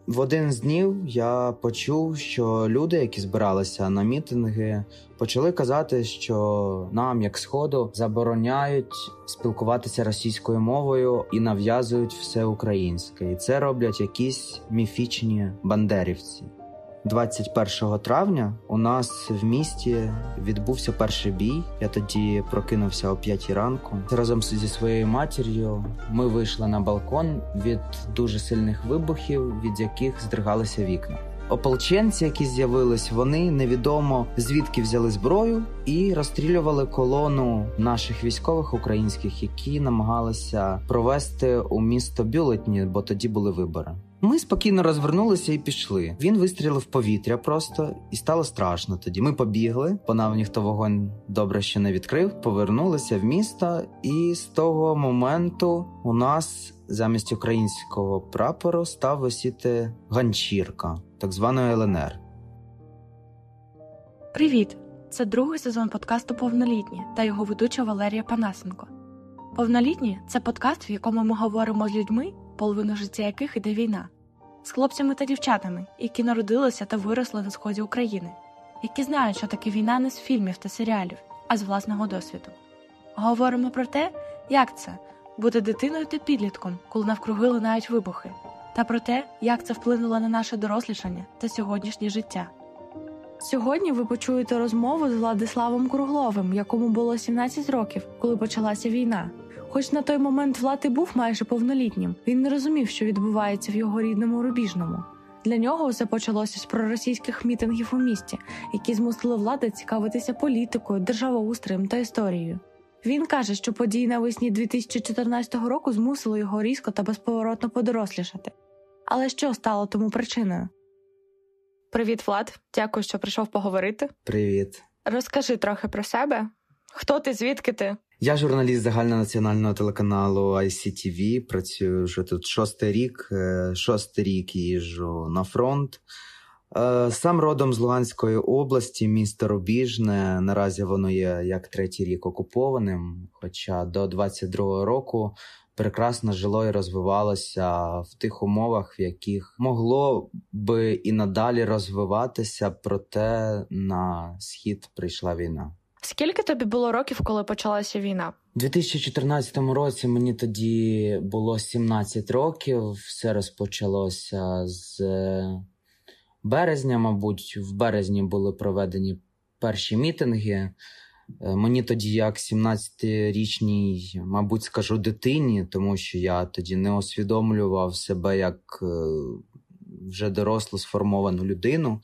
В один з днів я почув, що люди, які збиралися на мітинги, почали казати, що нам, як Сходу, забороняють спілкуватися російською мовою і нав'язують все українське. І це роблять якісь міфічні бандерівці. 21 травня у нас в місті відбувся перший бій. Я тоді прокинувся о 5 ранку. Разом зі своєю матір'ю ми вийшли на балкон від дуже сильних вибухів, від яких здригалися вікна. Ополченці, які з'явились, вони невідомо звідки взяли зброю і розстрілювали колону наших військових українських, які намагалися провести у місто бюлетні, бо тоді були вибори. Ми спокійно розвернулися і пішли. Він вистрілив в повітря просто, і стало страшно тоді. Ми побігли, по нам ніхто вогонь добре ще не відкрив, повернулися в місто, і з того моменту у нас замість українського прапору став висіти ганчірка, так званої ЛНР. Привіт! Це другий сезон подкасту «Повнолітні» та його ведуча Валерія Панасенко. «Повнолітні» – це подкаст, в якому ми говоримо з людьми, половину життя яких іде війна, з хлопцями та дівчатами, які народилися та виросли на сході України, які знають, що таке війна не з фільмів та серіалів, а з власного досвіду. Говоримо про те, як це – бути дитиною та підлітком, коли навкруги лунають вибухи, та про те, як це вплинуло на наше дорослішання та сьогоднішнє життя. Сьогодні ви почуєте розмову з Владиславом Кругловим, якому було 17 років, коли почалася війна. Хоч на той момент Влад і був майже повнолітнім, він не розумів, що відбувається в його рідному Рубіжному. Для нього все почалося з проросійських мітингів у місті, які змусили Влада цікавитися політикою, державоустроєм та історією. Він каже, що події навесні 2014 року змусили його різко та безповоротно подорослішати. Але що стало тому причиною? Привіт, Влад. Дякую, що прийшов поговорити. Привіт. Розкажи трохи про себе. Хто ти, звідки ти? Я журналіст загальнонаціонального телеканалу ICTV, працюю вже тут шостий рік їжджу на фронт. Сам родом з Луганської області, місто Рубіжне, наразі воно є як третій рік окупованим, хоча до 22-го року прекрасно жило і розвивалося в тих умовах, в яких могло би і надалі розвиватися, проте на схід прийшла війна. Скільки тобі було років, коли почалася війна? У 2014 році мені тоді було 17 років. Все розпочалося з березня, мабуть. В березні були проведені перші мітинги. Мені тоді як 17-річній, мабуть, скажу дитині, тому що я тоді не усвідомлював себе як вже дорослу сформовану людину.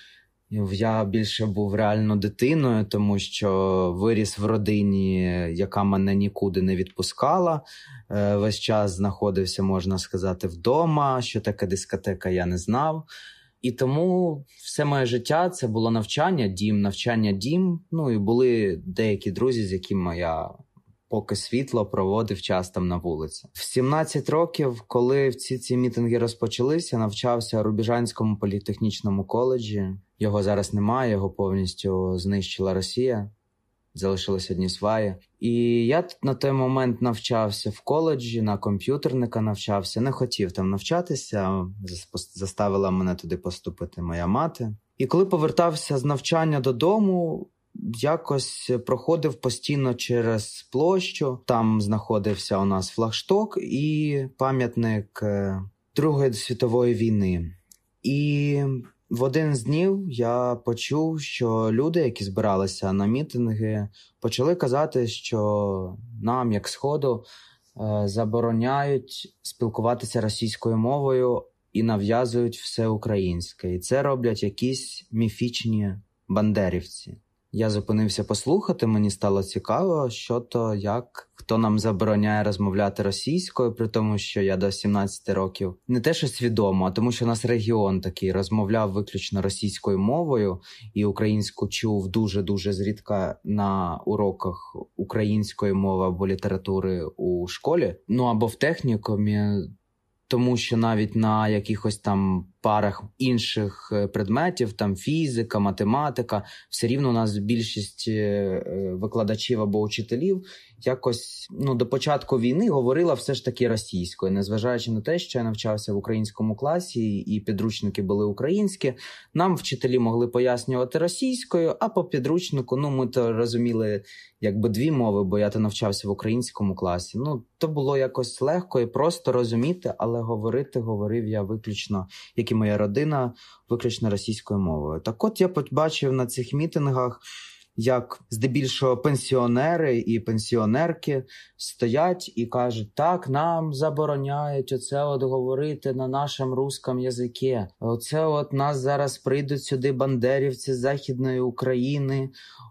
Я більше був реально дитиною, тому що виріс в родині, яка мене нікуди не відпускала. Весь час знаходився, можна сказати, вдома, що таке дискотека, я не знав. І тому все моє життя це було навчання, дім. Ну і були деякі друзі, з якими я поки світло проводив час там на вулиці. В 17 років, коли ці мітинги розпочалися, навчався у Рубіжанському політехнічному коледжі. Його зараз немає, його повністю знищила Росія. Залишились одні сваї. І я на той момент навчався в коледжі, на комп'ютерника навчався. Не хотів там навчатися, заставила мене туди поступити моя мати. І коли повертався з навчання додому, якось проходив постійно через площу. Там знаходився у нас флагшток і пам'ятник Другої світової війни. І в один з днів я почув, що люди, які збиралися на мітинги, почали казати, що нам, як Сходу, забороняють спілкуватися російською мовою і нав'язують все українське. І це роблять якісь міфічні бандерівці. Я зупинився послухати, мені стало цікаво, що то, як, хто нам забороняє розмовляти російською, при тому, що я до 17 років не те, що свідомо, а тому, що у нас регіон такий розмовляв виключно російською мовою і українську чув дуже-дуже зрідка на уроках української мови або літератури у школі, ну або в технікумі. Тому що навіть на якихось там парах інших предметів, там фізика, математика, все рівно у нас більшість викладачів або учителів якось до початку війни говорила все ж таки російською, незважаючи на те, що я навчався в українському класі і підручники були українські, нам вчителі могли пояснювати російською, а по підручнику, ми то розуміли якби дві мови, бо я то навчався в українському класі. То було якось легко і просто розуміти, але говорив я виключно, як і моя родина, виключно російською мовою. Так от я побачив на цих мітингах, як здебільшого пенсіонери і пенсіонерки стоять і кажуть, так, нам забороняють говорити на нашому русском язикі. Нас зараз прийдуть сюди бандерівці з Західної України,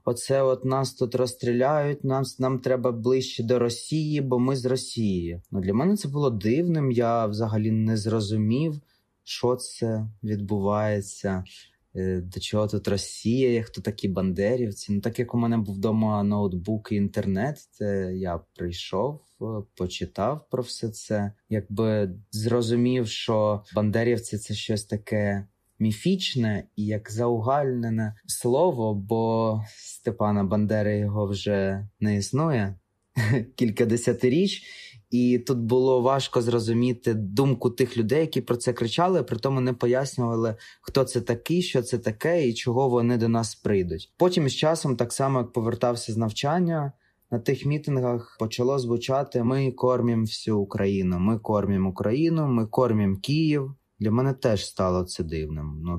нас тут розстріляють, нам треба ближче до Росії, бо ми з Росії. Для мене це було дивним, я взагалі не зрозумів, що це відбувається. До чого тут Росія, хто такі бандерівці. Так як у мене був вдома ноутбук і інтернет, я прийшов, почитав про все це. Якби зрозумів, що бандерівці – це щось таке міфічне і як заугальнене слово, бо Степана Бандери його вже не існує кілька десятиріч. І тут було важко зрозуміти думку тих людей, які про це кричали, при тому не пояснювали, хто це такий, що це таке і чого вони до нас прийдуть. Потім з часом, так само як повертався з навчання, на тих мітингах почало звучати «Ми кормимо всю Україну, ми кормимо Україну, ми кормимо Київ». Для мене теж стало це дивним.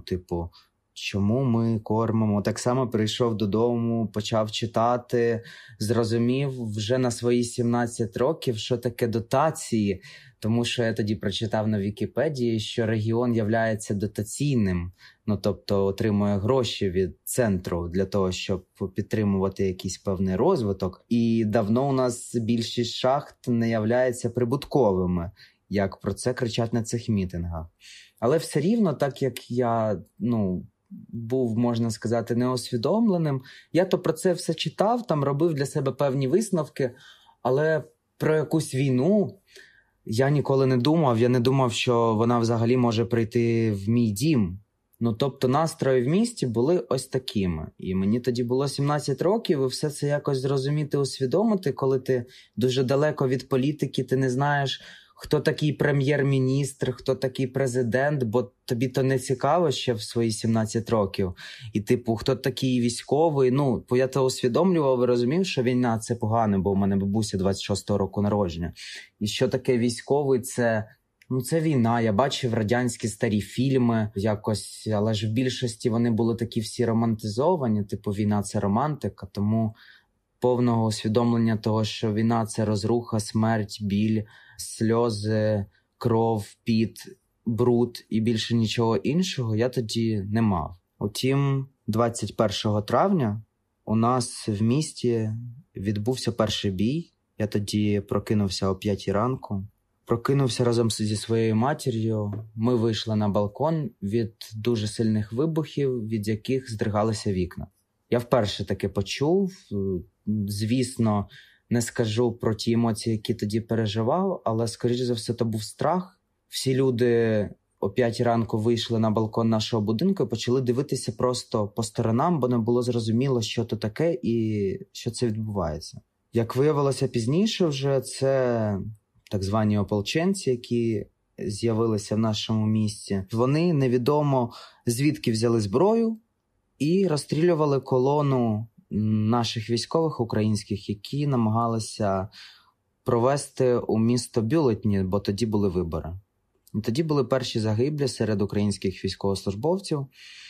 Чому ми кормимо? Так само прийшов додому, почав читати, зрозумів вже на свої 17 років, що таке дотації, тому що я тоді прочитав на Вікіпедії, що регіон являється дотаційним, тобто отримує гроші від центру для того, щоб підтримувати якийсь певний розвиток. І давно у нас більшість шахт не являється прибутковими, як про це кричать на цих мітингах. Але все рівно, так як я, був, можна сказати, неосвідомленим. Я то про це все читав, там робив для себе певні висновки, але про якусь війну я ніколи не думав. Я не думав, що вона взагалі може прийти в мій дім. Тобто настрої в місті були ось такими. І мені тоді було 17 років, і все це якось зрозуміти, усвідомити, коли ти дуже далеко від політики, ти не знаєш, хто такий прем'єр-міністр, хто такий президент, бо тобі то не цікаво ще в свої 17 років. І хто такий військовий, бо я то усвідомлював і розумів, що війна – це погано, бо в мене бабуся 26-го року народження. І що таке військовий – це війна. Я бачив радянські старі фільми якось, але ж в більшості вони були такі всі романтизовані, війна – це романтика, тому повного усвідомлення того, що війна – це розруха, смерть, біль, сльози, кров, піт, бруд і більше нічого іншого я тоді не мав. Утім, 21 травня у нас в місті відбувся перший бій. Я тоді прокинувся о 5 ранку. Прокинувся разом зі своєю матір'ю. Ми вийшли на балкон від дуже сильних вибухів, від яких здригалися вікна. Я вперше таке почув. Звісно, не скажу про ті емоції, які тоді переживав, але, скоріш за все, то був страх. Всі люди о 5 ранку вийшли на балкон нашого будинку і почали дивитися просто по сторонам, бо не було зрозуміло, що то таке і що це відбувається. Як виявилося пізніше вже, це так звані ополченці, які з'явилися в нашому місті. Вони невідомо звідки взяли зброю і розстрілювали колону наших військових українських, які намагалися провести у місто Бюлетні, бо тоді були вибори. І тоді були перші загиблі серед українських військовослужбовців.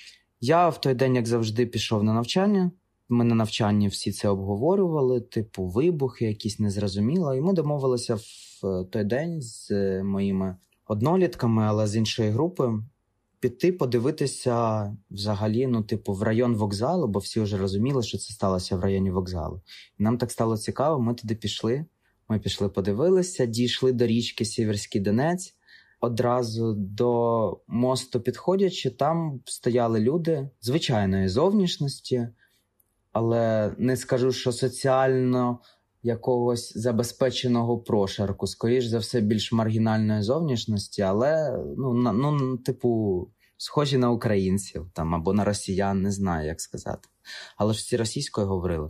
Я в той день, як завжди, пішов на навчання. Ми на навчанні всі це обговорювали, вибухи якісь незрозуміло. І ми домовилися в той день з моїми однолітками, але з іншої групи, піти подивитися взагалі, в район вокзалу, бо всі вже розуміли, що це сталося в районі вокзалу. І нам так стало цікаво, ми туди пішли. Ми пішли подивилися, дійшли до річки Сіверський Донець. Одразу до мосту підходячи, там стояли люди звичайної зовнішності, але не скажу, що соціально якогось забезпеченого прошарку, скоріш за все, більш маргінальної зовнішності, але, типу, схожі на українців там, або на росіян, не знаю, як сказати. Але ж всі російською говорили.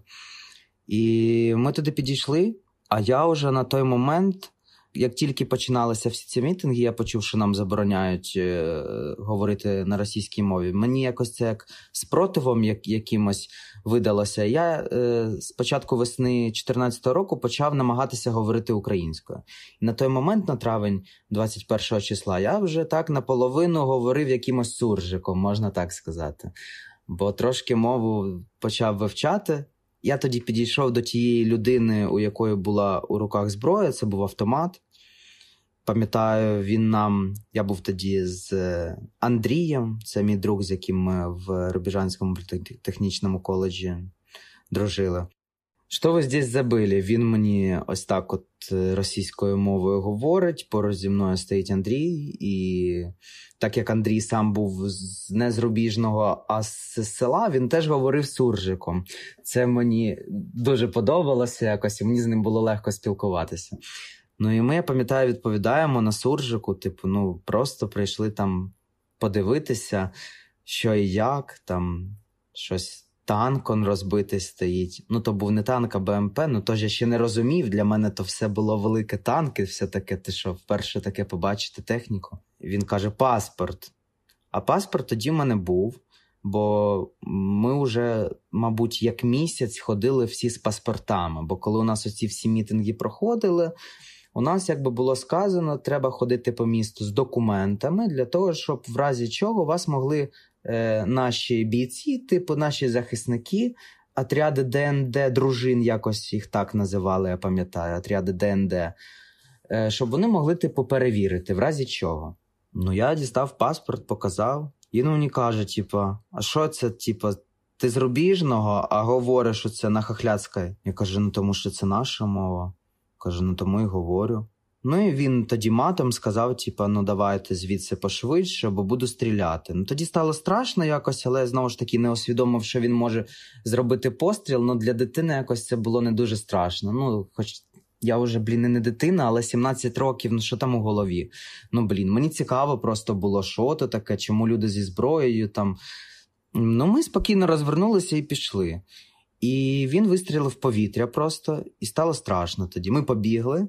І ми туди підійшли, а я вже на той момент, як тільки починалися всі ці мітинги, я почув, що нам забороняють говорити на російській мові. Мені якось це як спротивом якимось видалося. Я з початку весни 2014 року почав намагатися говорити українською. І на той момент, на травень 21 числа, я вже так наполовину говорив якимось суржиком, можна так сказати. Бо трошки мову почав вивчати. Я тоді підійшов до тієї людини, у якої була у руках зброя, це був автомат. Пам'ятаю, я був тоді з Андрієм, це мій друг, з яким ми в Рубіжанському технічному коледжі дружили. «Що ви здесь забили?» Він мені ось так от російською мовою говорить, поруч зі мною стоїть Андрій, і так як Андрій сам був не з Рубіжного, а з села, він теж говорив суржиком. Це мені дуже подобалося якось, і мені з ним було легко спілкуватися. Ну і ми, я пам'ятаю, відповідаємо на суржику, просто прийшли там подивитися, що і як, там щось танк розбитий стоїть. То був не танк, а БМП, тож я ще не розумів, для мене то все було велике танки, все таке, ти що, вперше таке побачити техніку. Він каже, паспорт. А паспорт тоді в мене був, бо ми вже, мабуть, як місяць ходили всі з паспортами, бо коли у нас оці всі мітинги проходили, у нас, якби було сказано, треба ходити по місту з документами для того, щоб в разі чого вас могли наші бійці, наші захисники, отряди ДНД, дружин, якось їх так називали, я пам'ятаю, отряди ДНД, щоб вони могли, перевірити, в разі чого. Я дістав паспорт, показав, і він мені каже, а що це, ти з Рубіжного, а говориш, що це на хохляцькій? Я кажу, тому що це наша мова. Кажу, тому і говорю. І він тоді матом сказав, давайте звідси пошвидше, бо буду стріляти. Тоді стало страшно якось, але знову ж таки не усвідомив, що він може зробити постріл, для дитини якось це було не дуже страшно. Хоч я вже, і не дитина, але 17 років, що там у голові? Мені цікаво просто було, що то таке, чому люди зі зброєю там. Ми спокійно розвернулися і пішли. І він вистрілив в повітря просто, і стало страшно тоді. Ми побігли,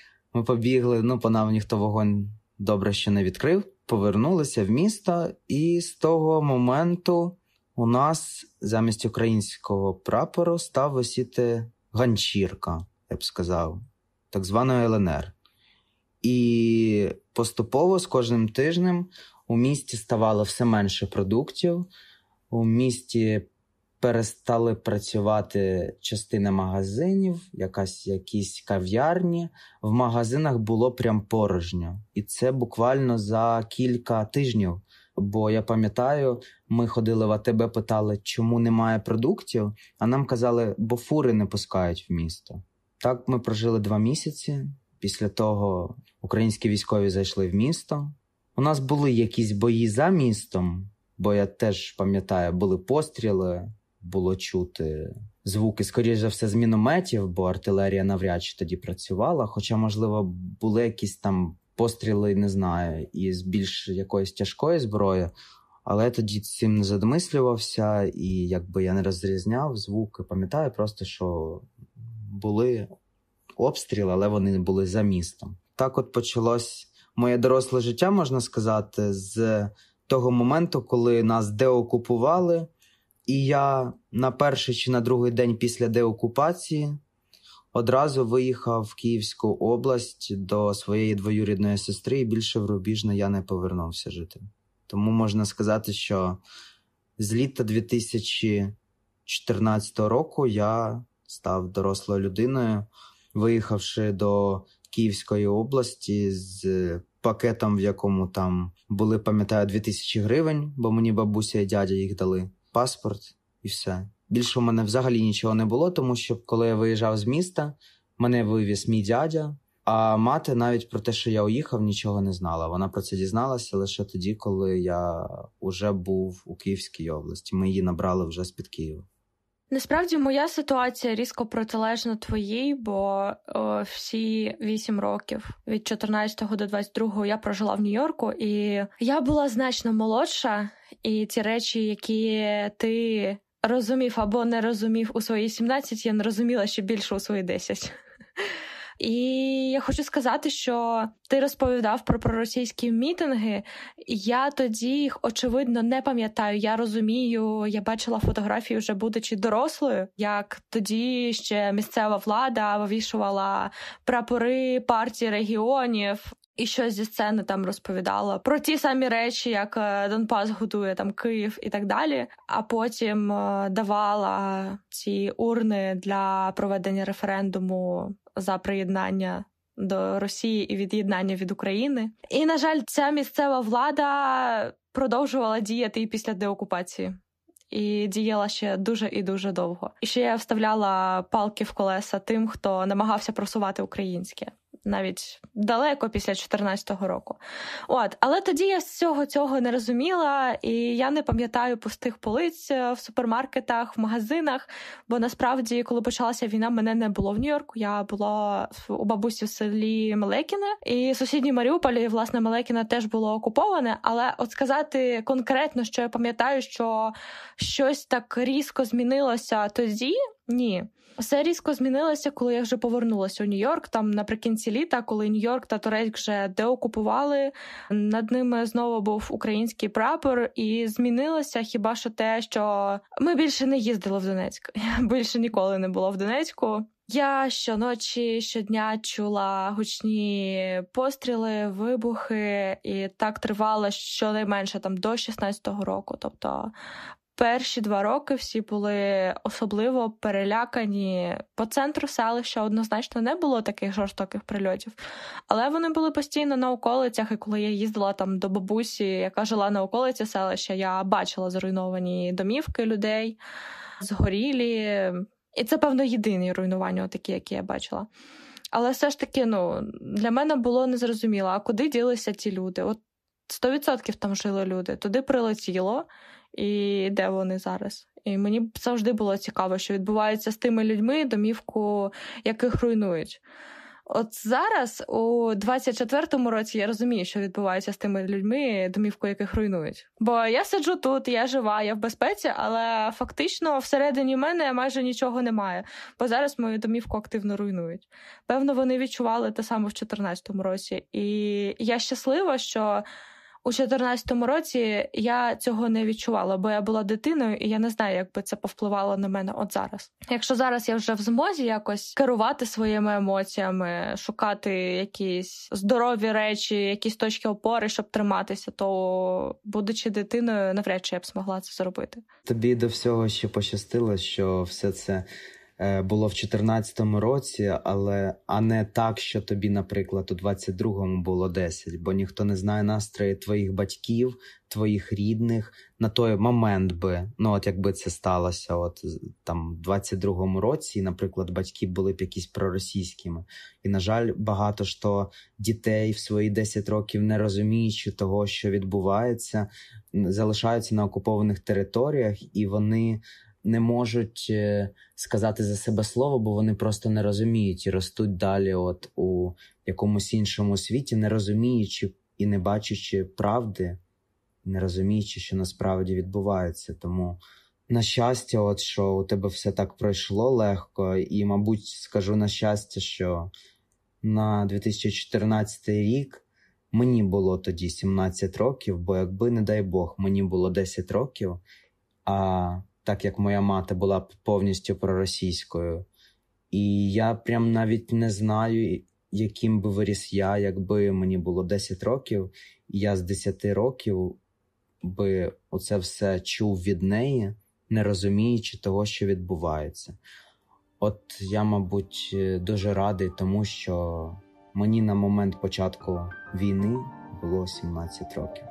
по нам ніхто вогонь добре ще не відкрив, повернулися в місто, і з того моменту у нас замість українського прапору став висіти ганчірка, я б сказав, так званої ЛНР. І поступово з кожним тижнем у місті ставало все менше продуктів, у місті перестали працювати частина магазинів, якісь кав'ярні. В магазинах було прям порожньо. І це буквально за кілька тижнів. Бо я пам'ятаю, ми ходили в АТБ, питали, чому немає продуктів, а нам казали, бо фури не пускають в місто. Так ми прожили 2 місяці. Після того українські військові зайшли в місто. У нас були якісь бої за містом, бо я теж пам'ятаю, були постріли, було чути звуки, скоріш за все, з мінометів, бо артилерія навряд чи тоді працювала, хоча, можливо, були якісь там постріли, не знаю, із більш якоїсь тяжкої зброї, але я тоді цим не задмислювався, і якби я не розрізняв звуки. Пам'ятаю просто, що були обстріли, але вони були за містом. Так от почалось моє доросле життя, можна сказати, з того моменту, коли нас деокупували, і я на перший чи на другий день після деокупації одразу виїхав в Київську область до своєї двоюрідної сестри, і більше в Рубіжне я не повернувся жити. Тому можна сказати, що з літа 2014 року я став дорослою людиною, виїхавши до Київської області з пакетом, в якому там були, пам'ятаю, 2000 гривень, бо мені бабуся і дядя їх дали, паспорт і все. Більше у мене взагалі нічого не було, тому що коли я виїжджав з міста, мене вивіз мій дядя, а мати навіть про те, що я уїхав, нічого не знала. Вона про це дізналася лише тоді, коли я вже був у Київській області. Ми її набрали вже з-під Києва. Насправді, моя ситуація різко протилежна твоїй, бо всі 8 років, від 14 до 22 я прожила в Нью-Йорку, і я була значно молодша, і ті речі, які ти розумів або не розумів у свої 17, я не розуміла ще більше у свої 10. І я хочу сказати, що ти розповідав про проросійські мітинги. Я тоді їх, очевидно, не пам'ятаю. Я розумію, я бачила фотографії вже будучи дорослою, як тоді ще місцева влада вивішувала прапори партії регіонів і щось зі сцени там розповідала про ті самі речі, як Донбас годує там Київ і так далі, а потім давала ці урни для проведення референдуму за приєднання до Росії і від'єднання від України. І, на жаль, ця місцева влада продовжувала діяти і після деокупації. І діяла ще дуже і дуже довго. І ще я вставляла палки в колеса тим, хто намагався просувати українське. Навіть далеко після 14-го року. Але тоді я всього цього не розуміла, і я не пам'ятаю пустих полиць в супермаркетах, в магазинах, бо насправді, коли почалася війна, мене не було в Нью-Йорку, я була у бабусі в селі Мелекіне, і сусідній Маріуполь, і, власне, Мелекіне теж було окуповане, але от сказати конкретно, що я пам'ятаю, що щось так різко змінилося тоді, ні. Все різко змінилося, коли я вже повернулася у Нью-Йорк, там наприкінці літа, коли Нью-Йорк та Турецьк вже деокупували, над ними знову був український прапор, і змінилося хіба що те, що ми більше не їздили в Донецьк, я більше ніколи не була в Донецьку. Я щоночі, щодня чула гучні постріли, вибухи, і так тривало щонайменше там до 16-го року, тобто перші 2 роки всі були особливо перелякані. По центру селища однозначно не було таких жорстоких прильотів, але вони були постійно на околицях, і коли я їздила там до бабусі, яка жила на околиці селища, я бачила зруйновані домівки людей, згорілі. І це, певно, єдині руйнування такі, які я бачила. Але все ж таки, для мене було незрозуміло, а куди ділися ті люди? 100% там жили люди, туди прилетіло, і де вони зараз? І мені завжди було цікаво, що відбувається з тими людьми, домівку яких руйнують. От зараз, у 24-му році, я розумію, що відбувається з тими людьми, домівку яких руйнують. Бо я сиджу тут, я жива, я в безпеці, але фактично всередині мене майже нічого немає. Бо зараз мою домівку активно руйнують. Певно, вони відчували те саме в 14-му році. І я щаслива, що у 14-му році я цього не відчувала, бо я була дитиною, і я не знаю, як би це повпливало на мене от зараз. Якщо зараз я вже в змозі якось керувати своїми емоціями, шукати якісь здорові речі, якісь точки опори, щоб триматися, то, будучи дитиною, навряд чи я б змогла це зробити. Тобі до всього ще пощастило, що все це було в 14-му році, а не так, що тобі, наприклад, у 22-му було 10, бо ніхто не знає настрої твоїх батьків, твоїх рідних на той момент би, якби це сталося там в 22-му році, наприклад, батьки були б якісь проросійськими. І, на жаль, багато що дітей в свої 10 років, не розуміючи того, що відбувається, залишаються на окупованих територіях, і вони не можуть сказати за себе слово, бо вони просто не розуміють і ростуть далі у якомусь іншому світі, не розуміючи і не бачачи правди, не розуміючи, що насправді відбувається. Тому, на щастя, що у тебе все так пройшло легко, і, мабуть, скажу на щастя, що на 2014 рік мені було тоді 17 років, бо якби, не дай Бог, мені було 10 років, так як моя мати була повністю проросійською. І я прям навіть не знаю, яким би виріс я, якби мені було 10 років, і я з 10 років би оце все чув від неї, не розуміючи того, що відбувається. От я, мабуть, дуже радий тому, що мені на момент початку війни було 17 років.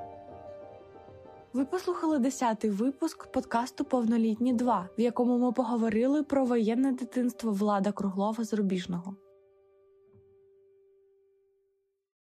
Ви послухали 10-й випуск подкасту «Повнолітні 2», в якому ми поговорили про воєнне дитинство Влада Круглова з Рубіжного.